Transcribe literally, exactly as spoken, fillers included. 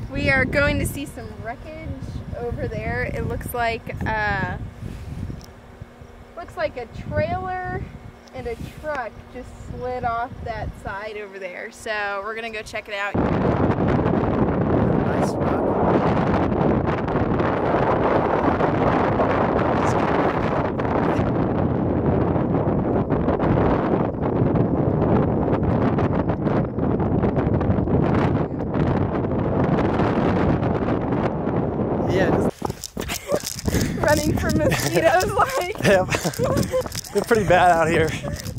We are going to see some wreckage over there. It looks like uh, looks like a trailer and a truck just slid off that side over there. So we're gonna go check it out. Nice rock. Yeah, Running from mosquitoes like. Yep. They're pretty bad out here.